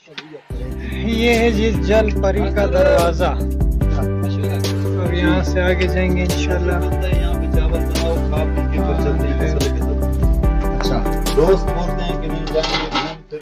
ये है जी जल परी का दरवाजा। अब यहाँ से आगे जाएंगे इंशाल्लाह। यहाँ पे चावल बनाओ, खा पी के फिर चलते हैं। अच्छा, दोस्त बोलते हैं कि नहीं जाएंगे घूम फिर।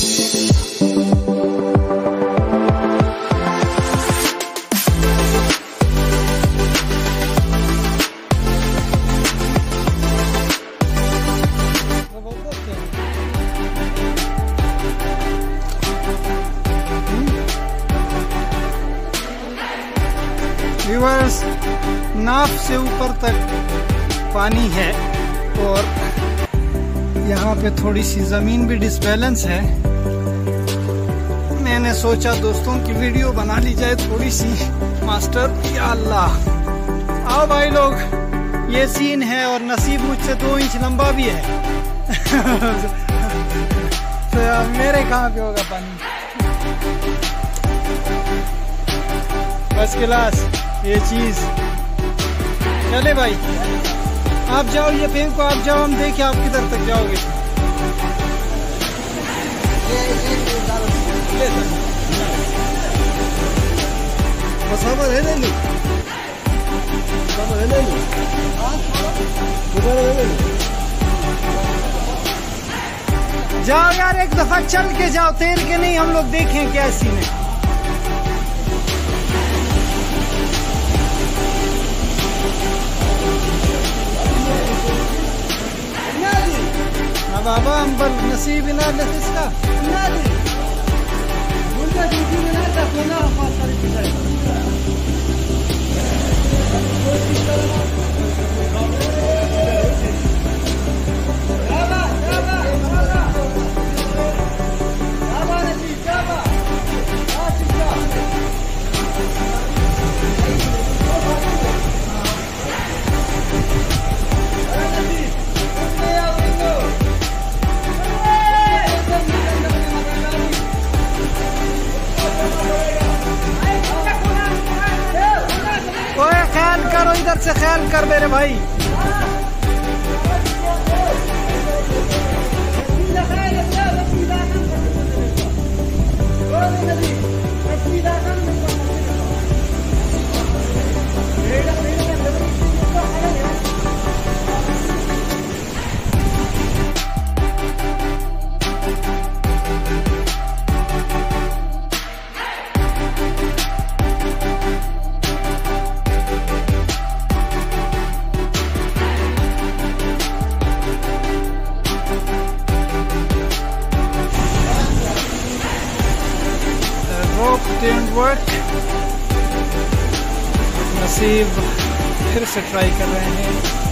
व्यूअर्स, नाव से ऊपर तक पानी है और यहाँ पे थोड़ी सी ज़मीन भी डिसबैलेंस है। मैंने सोचा दोस्तों की वीडियो बना ली जाए थोड़ी सी। मास्टर या अल्लाह, आओ भाई लोग, ये सीन है। और नसीब मुझसे 2 इंच लंबा भी है। तो मेरे कहाँ पे होगा पानी। फर्स्ट क्लास ये चीज। चले भाई, आप जाओ, ये फेंको, आप जाओ, हम देखें आप किधर तक जाओगे। जाओ यार, एक दफा चल के जाओ, तैर के नहीं। हम लोग देखें क्या सीन है। बाबा हम पर नसीब ना इसका इधर से ख्याल कर मेरे भाई। Didn't work। नसीब फिर से ट्राई कर रहे हैं।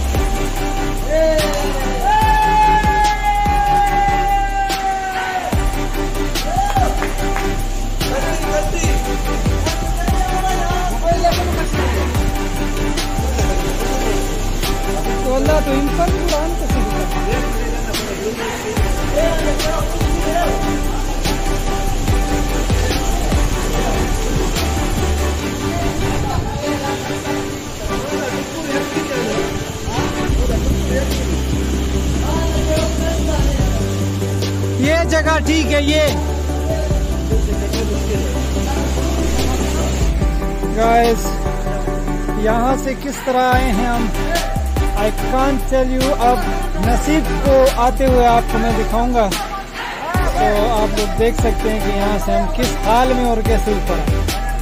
तो अल्लाह तो इन पर कुरान को ये जगह ठीक है। ये गाइस, यहाँ से किस तरह आए हैं हम, आई कांट टेल यू। अब नसीब को आते हुए आपको मैं दिखाऊंगा, तो आप लोग देख सकते हैं कि यहाँ से हम किस हाल में और कैसे ऊपर आए।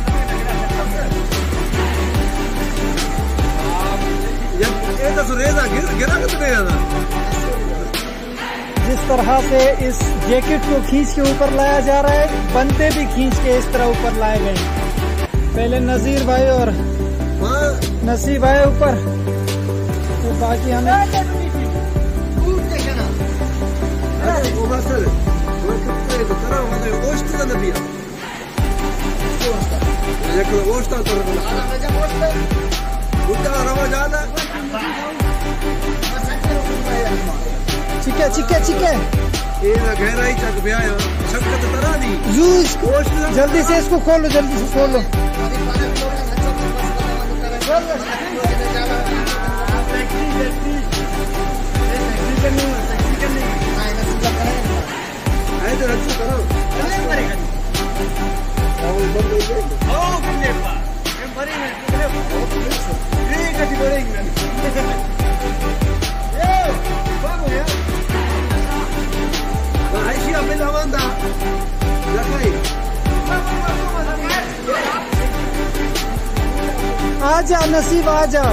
जिस तरह से इस जैकेट को खींच के ऊपर लाया जा रहा है, बंदे भी खींच के इस तरह ऊपर लाए गए। पहले नजीर भाई और नसीब आए ऊपर, तो बाकी हमें चिके चिके चिके जल्दी से इसको खोलो, जल्दी से खोलो। आजा नसीब आजा।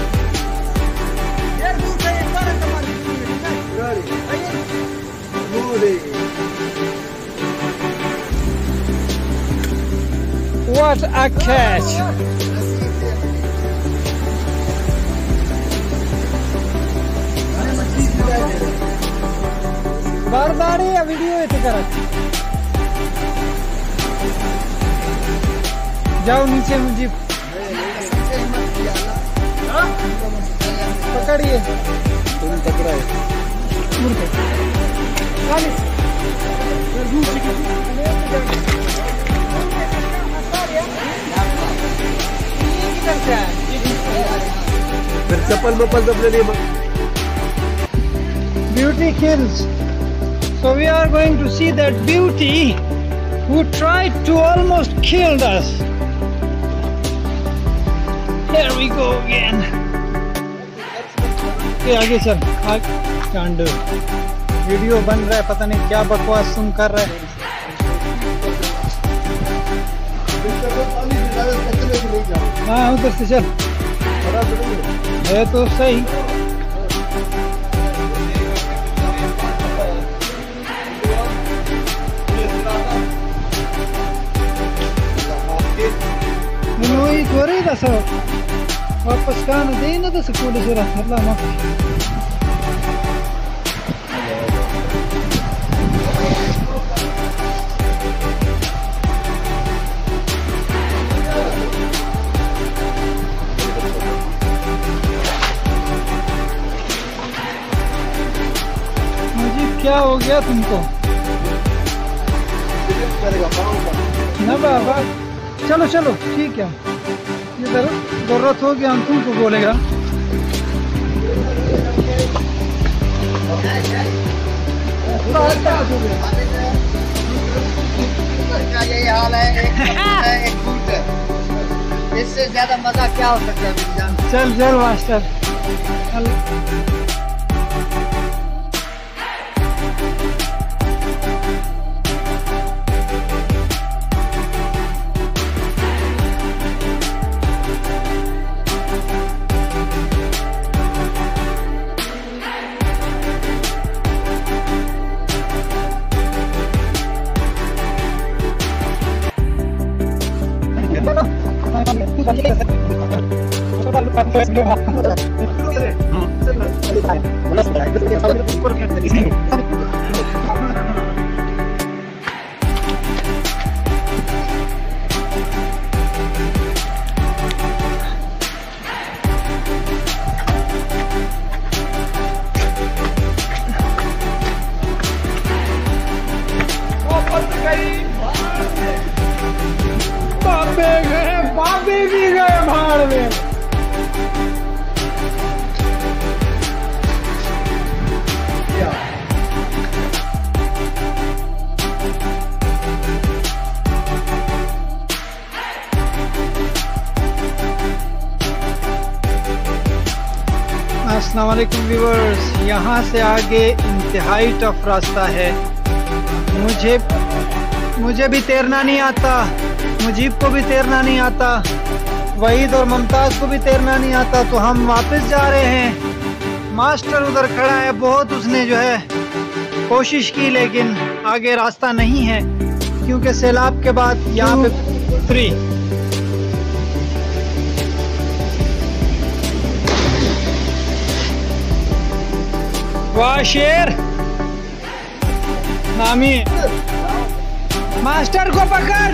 What a catch! बार या वीडियो येते करा। जाओ नीचे मुझे पकड़िए। तुम पकड़ा है फिर चप्पल अपने लिए। Beauty kills. So we are going to see that beauty who tried to almost kill us. Here we go again. ये आगे चल, कांड वीडियो बन रहा है, पता नहीं क्या बकवास तुम कर रहे हैं। हाँ उधर से चल, है तो सही। वही थोड़ी दस वापस कान दे ना दस कोड़े से रख ला मत। मुझे क्या हो गया तुमको? ना बाबा चलो चलो ठीक है, ये जरूरत होगी हम तुमको बोलेगा। यही हाल है इससे ज्यादा मजा क्या हो सकता है? चल चल मास्टर चल। बाबे भी गए भाड़ में। अस्सलाम वालेकुम व्यूअर्स, यहाँ से आगे इंतहाई टफ रास्ता है। मुझे भी तैरना नहीं आता, मुजीब को भी तैरना नहीं आता, वहीद और मुमताज को भी तैरना नहीं आता, तो हम वापस जा रहे हैं। मास्टर उधर खड़ा है, बहुत उसने जो है कोशिश की लेकिन आगे रास्ता नहीं है क्योंकि सैलाब के बाद यहाँ पे 3 वाह शेर नामी। मास्टर को पकड़।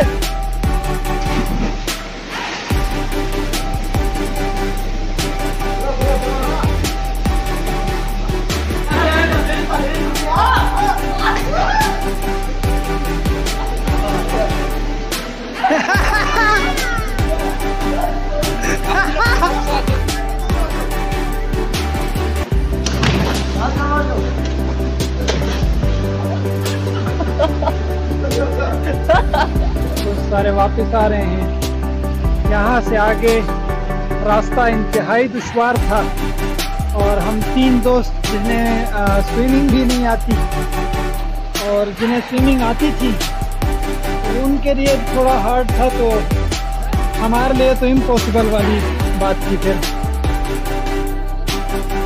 सारे वापस आ रहे हैं। यहाँ से आगे रास्ता इंतहाई दुश्वार था और हम 3 दोस्त जिन्हें स्विमिंग भी नहीं आती और जिन्हें स्विमिंग आती थी तो उनके लिए थोड़ा हार्ड था, तो हमारे लिए तो इम्पॉसिबल वाली बात थी फिर।